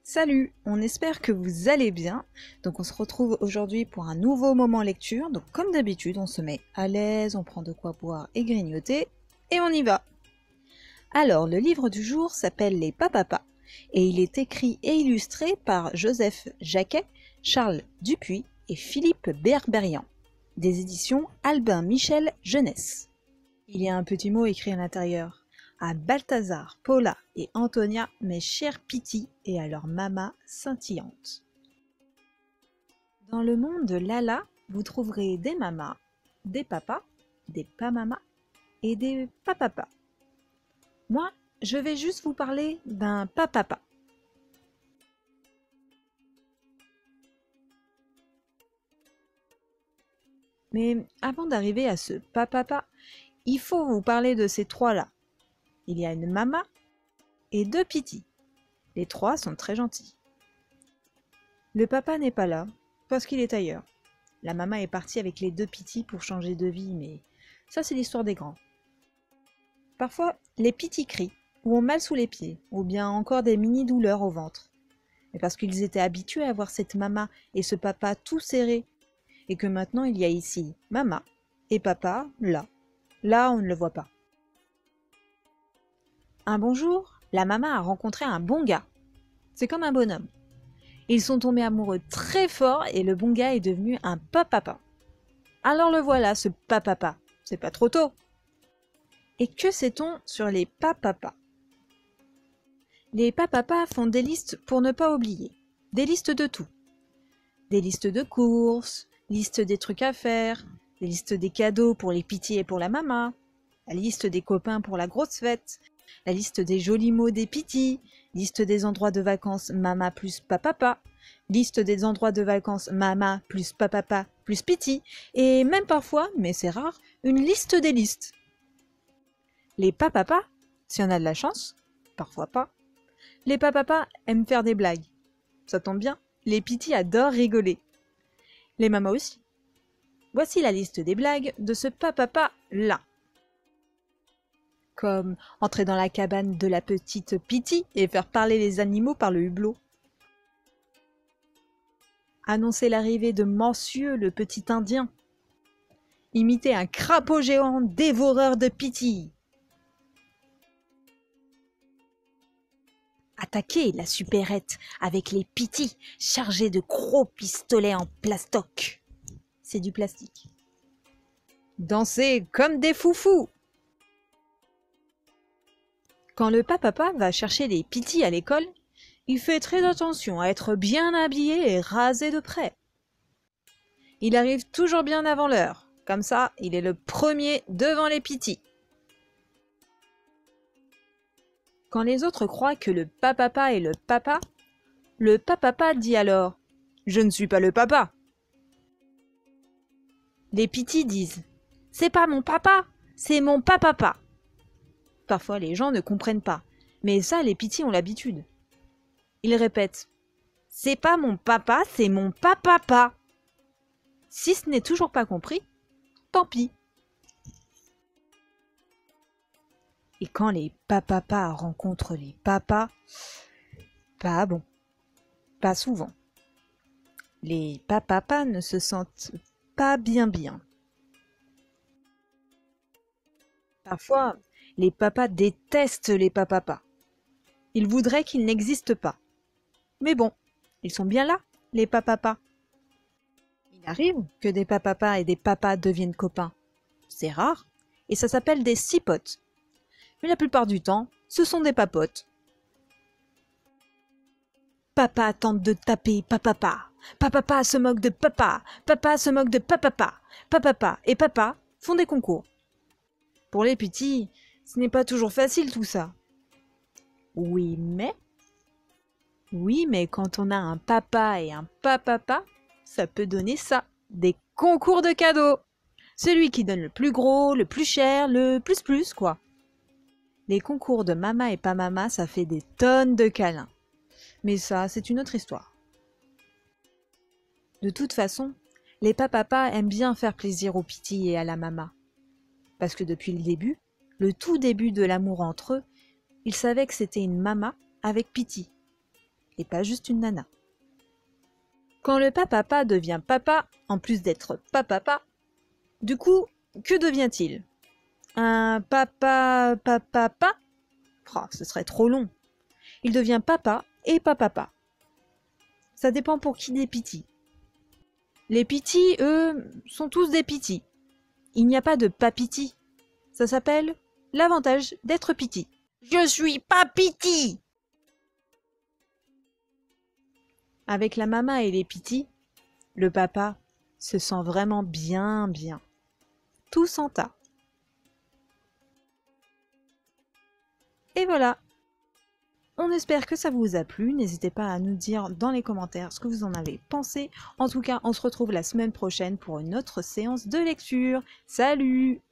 Salut, on espère que vous allez bien. Donc on se retrouve aujourd'hui pour un nouveau moment lecture. Donc comme d'habitude, on se met à l'aise, on prend de quoi boire et grignoter, et on y va. Alors le livre du jour s'appelle Les Papapas, et il est écrit et illustré par Joseph Jacquet, Charles Dupuis et Philippe Berberian, des éditions Albin Michel Jeunesse. Il y a un petit mot écrit à l'intérieur. À Balthazar, Paula et Antonia, mes chers Pitty, et à leur maman scintillante. Dans le monde de Lala, vous trouverez des mamas, des papas, des pas-mamas et des papapas. Moi, je vais juste vous parler d'un papapa. Mais avant d'arriver à ce papapa, il faut vous parler de ces trois-là. Il y a une mama et deux Pitty. Les trois sont très gentils. Le papa n'est pas là, parce qu'il est ailleurs. La maman est partie avec les deux Pitty pour changer de vie, mais ça c'est l'histoire des grands. Parfois, les Pitty crient, ou ont mal sous les pieds, ou bien encore des mini-douleurs au ventre. Mais parce qu'ils étaient habitués à voir cette maman et ce papa tout serré, et que maintenant il y a ici maman et papa là. Là, on ne le voit pas. Un bon jour, la maman a rencontré un bon gars. C'est comme un bonhomme. Ils sont tombés amoureux très fort et le bon gars est devenu un papapa. Alors le voilà, ce papapa. C'est pas trop tôt. Et que sait-on sur les papapas? Les papapas font des listes pour ne pas oublier. Des listes de tout. Des listes de courses, liste des trucs à faire, des listes des cadeaux pour les Pitty et pour la maman, la liste des copains pour la grosse fête, la liste des jolis mots des Pitty, liste des endroits de vacances mama plus papapa, liste des endroits de vacances mama plus papapa plus Pitty, et même parfois, mais c'est rare, une liste des listes. Les papapas, si on a de la chance, parfois pas, les papapas aiment faire des blagues. Ça tombe bien, les Pitty adorent rigoler. Les mamas aussi. Voici la liste des blagues de ce papapa-là. Comme entrer dans la cabane de la petite Pitty et faire parler les animaux par le hublot. Annoncer l'arrivée de Monsieur le petit Indien. Imiter un crapaud géant dévoreur de Pitty. Attaquer la supérette avec les Pitty chargés de gros pistolets en plastoc. C'est du plastique. Danser comme des foufous. Quand le papapa va chercher les Pitty à l'école, il fait très attention à être bien habillé et rasé de près. Il arrive toujours bien avant l'heure, comme ça il est le premier devant les Pitty. Quand les autres croient que le papapa est le papapa dit alors « Je ne suis pas le papa ». Les Pitty disent « C'est pas mon papa, c'est mon papapa ». Parfois les gens ne comprennent pas, mais ça les Pitty ont l'habitude. Ils répètent « C'est pas mon papa, c'est mon papapa ». Si ce n'est toujours pas compris, tant pis. Et quand les papapas rencontrent les papas, pas bon, pas souvent. Les papapas ne se sentent pas bien. Parfois, les papas détestent les papapas. Ils voudraient qu'ils n'existent pas. Mais bon, ils sont bien là, les papapas. Il arrive que des papapas et des papas deviennent copains. C'est rare, et ça s'appelle des cipotes. Mais la plupart du temps, ce sont des papotes. Papa tente de taper papapa. Papapa se moque de papa. Papa se moque de papapa. Papapa et papa font des concours. Pour les Pitty, ce n'est pas toujours facile tout ça. Oui, mais quand on a un papa et un papapa, ça peut donner ça, des concours de cadeaux. Celui qui donne le plus gros, le plus cher, le plus quoi. Les concours de mama et pas mama, ça fait des tonnes de câlins. Mais ça, c'est une autre histoire. De toute façon, les papapas aiment bien faire plaisir aux Pitty et à la mama. Parce que depuis le tout début de l'amour entre eux, ils savaient que c'était une mama avec Pitty. et pas juste une nana. Quand le papa devient papa, en plus d'être papa, du coup, que devient-il? Un papa. Oh, ce serait trop long. Il devient papa et papa. Ça dépend pour qui des pitis. Les pitis, eux, sont tous des pitis. Il n'y a pas de papiti. Ça s'appelle l'avantage d'être piti. Je suis pas piti! Avec la mama et les pitis, le papa se sent vraiment bien. Tous en tas. Et voilà. On espère que ça vous a plu. N'hésitez pas à nous dire dans les commentaires ce que vous en avez pensé. En tout cas, on se retrouve la semaine prochaine pour une autre séance de lecture. Salut!